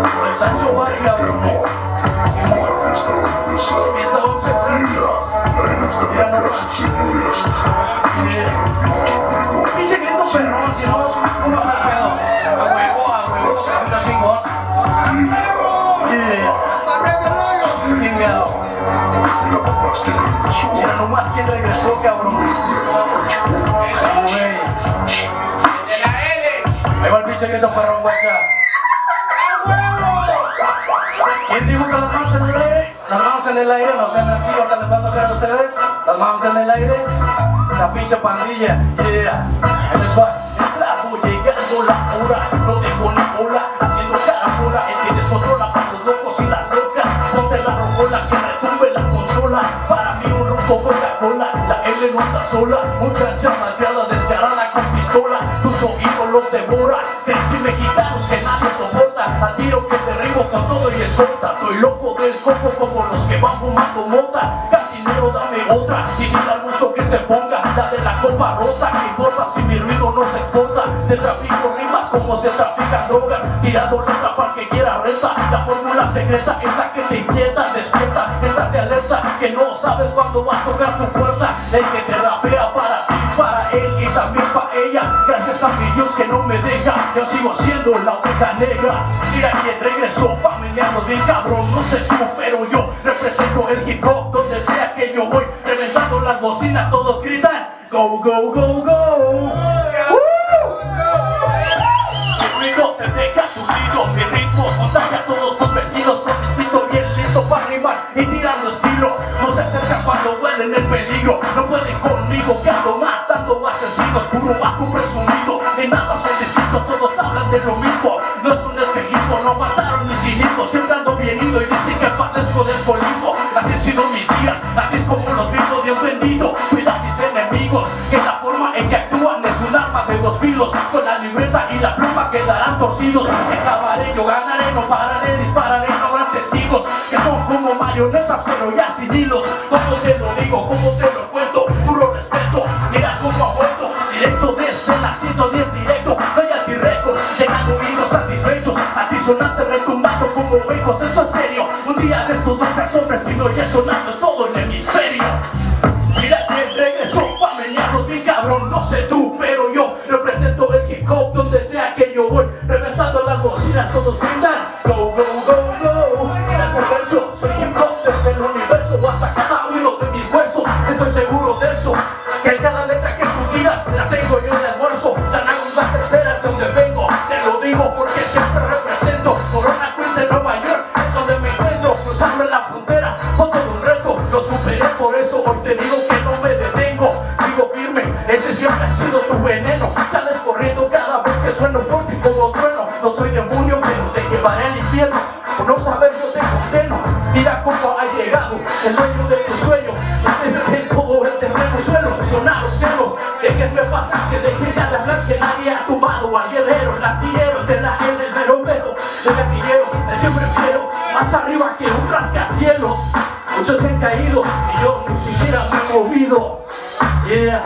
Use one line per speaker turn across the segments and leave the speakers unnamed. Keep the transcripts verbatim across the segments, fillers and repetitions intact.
El Sancho Barry, cabrón. Fiesta va a empezar. Mira nomás. Pinche grito perrón, si no, uno está pedo. A huevo, a huevo, está chingón. Chingado. Mira nomás quién regresó, cabrón. Güey. Ahí va el pinche grito perrón, guacha. ¿Quién dijo que las manos en el aire? Las manos en el aire, no sean así, ahorita les van a ver a ustedes. Las manos en el aire. Esa pinche pandilla, yeah. Ahí les va. Clavo, llegando la hora, no dejo ni bola, haciendo caramola, el que descontrola para los locos y las locas. Ponte la rocola, que retumbe la consola. Para mí un ronco Coca-Cola, la L no anda sola. Muchacha malcriada, descarada con pistola. Tus oídos los devora, crecí mexicanos que nadie soporta. Al tiro que derribo con todo y escolta. Soy loco del coco como los que van fumando mota. Cantinero, dame otra, y dile al mucho que se ponga. La de la copa rota, que importa si mi ruido no se exporta. Te trafico rimas como se trafican drogas, tirando letra para que quiera renta. La fórmula secreta es la que te inquieta, despierta, estate alerta, que no sabes cuándo va a tocar tu puerta. El que te rapea para ti, para él y también para ella. Gracias a mi Dios que no me deja, yo sigo siendo la oveja negra. Mira quién regresó, pa' menearnos bien cabrón. No sé tú, pero yo represento el hip hop donde sea que yo voy. Reventando las bocinas, todos gritan go, go, go, go. Mi ruido te deja subido, mi ritmo contagia a todos tus vecinos. Con mi cito bien listo para rimar y tirando estilo. No se acercan cuando huelen el peligro, no pueden conmigo que ando matando asesinos. Puro bajo presumido, ni nada son distintos, todos hablan de lo mismo. No es un espejismo, no faltaron mis cinismos. Siempre ando bien ido y dicen que padezco del alcoholismo. Así han sido mis días, así es como los vivo, Dios bendito. Cuida a mis enemigos, que la forma en que actúan es un arma de dos filos. Con la libreta y la pluma quedarán torcidos. Acabaré, yo ganaré, no pararé, dispararé, no habrá testigos. Que son como marionetas pero ya sin hilos. Como te lo digo, como te lo cuento, puro respeto. Mira cómo ha vuelto, directo desde la ciento diez directo. Royalty Records, llegan oídos satisfechos. Antisonante retumbando como ecos, eso es serio. Un día de estos dos hombres y no oye sonando todo el hemisferio. Mira quién regresó, pa' menearnos bien cabrón. No sé tú, pero yo represento el hip hop donde sea que yo voy. Reventando las bocinas, todos gritan go, go, go, go. Desde el verso, soy hip hop desde el universo hasta cada uno de mis huesos. Estoy seguro de eso, que cada letra que tú tiras la tengo yo de almuerzo. Sanamos las terceras de donde vengo, te lo digo porque siempre represento. Corona Queens en Nueva York es donde me encuentro, cruzando la frontera con todo un reto. Lo superé, por eso hoy te digo que no me detengo. Sigo firme, ese siempre ha sido tu veneno. Sales corriendo cada vez que sueno fuerte como trueno. No soy demonio, pero te llevaré al infierno. Por no saber yo te condeno. Mira cómo ha llegado el dueño de tu sueño. Ese es el todo el terreno, suelo sonar los celos. Déjenme pasar, que dejé ya de hablar, que nadie ha tumbado al guerrero. El artillero de la L, el mero mero. El artillero, el siempre fiero. Más arriba que un rascacielos. Muchos se han caído y yo ni siquiera me he movido. Yeah.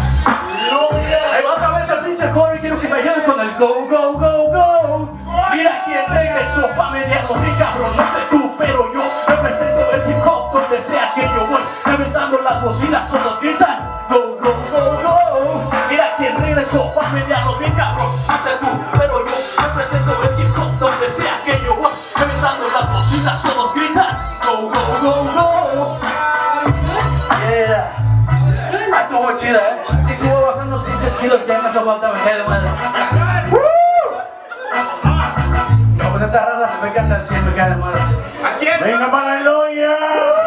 Ahí va otra vez el pinche coro y quiero que me ayuden con el go, go, go, go. Mira quién regresó, pa' menearnos mi cabrón. No sé tú, pero yo represento el hip hop donde sea que yo voy. Reventando las bocinas, todos gritan go, go, go, go. Mira quién regresó, pa' menearnos mi cabrón. No sé tú, pero yo represento el hip hop donde sea que yo voy. Reventando las bocinas, todos gritan go, go, go, go. Yeah. Ah, estuvo chida, eh. Y subo bajando unos pinches kilos que ya me hace falta, me cae de madre. No, pues esa raza se me canta al cien, me cae de madre.
¿A quién?
Venga para el hoyo.